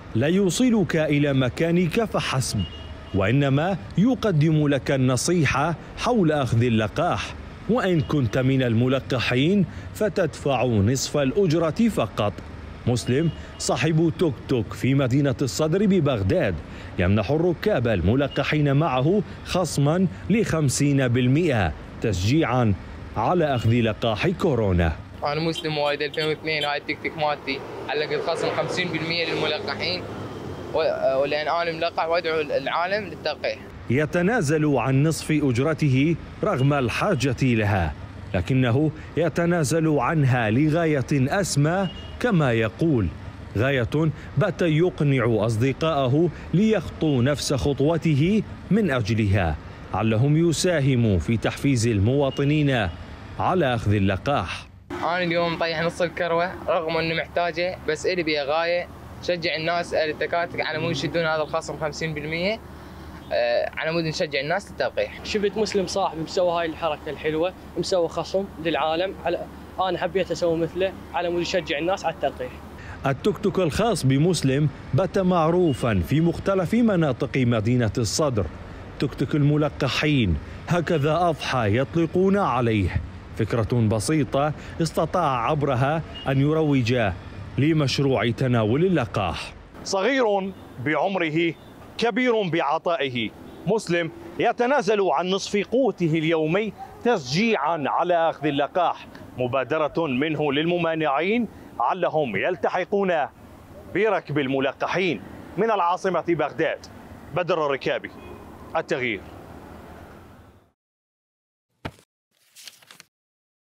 لا يوصلك إلى مكانك فحسب، وإنما يقدم لك النصيحة حول أخذ اللقاح، وإن كنت من الملقحين فتدفع نصف الأجرة فقط. مسلم صاحب توك توك في مدينة الصدر ببغداد يمنح الركاب الملقحين معه خصما ل50% تشجيعا على أخذ لقاح كورونا. أنا مسلم مواليد 2002، هاي التيك توك مالتي علقت خصم 50% للملقحين، ولأن أنا ملقح وأدعو العالم للتلقيح. يتنازل عن نصف أجرته رغم الحاجة لها، لكنه يتنازل عنها لغاية أسمى، كما يقول غاية بات يقنع أصدقائه ليخطوا نفس خطوته من أجلها، علهم يساهموا في تحفيز المواطنين على أخذ اللقاح. أنا اليوم طيح نص الكروة رغم أنه محتاجة، بس إلي بيها غاية شجع الناس التكاتك على مود يشدون هذا الخصم 50% على مود نشجع الناس للتلقيح. شفت مسلم صاحبي مسوي هاي الحركة الحلوة، مسوي خصم للعالم، أنا حبيت أسوي مثله على مود يشجع الناس على التلقيح. التوك توك الخاص بمسلم بات معروفا في مختلف مناطق مدينة الصدر. توك توك الملقحين هكذا أضحى يطلقون عليه، فكرة بسيطة استطاع عبرها أن يروج لمشروع تناول اللقاح. صغير بعمره كبير بعطائه، مسلم يتنازل عن نصف قوته اليومي تشجيعا على أخذ اللقاح، مبادرة منه للممانعين علهم يلتحقون بركب الملقحين. من العاصمة بغداد، بدر الركابي، التغيير.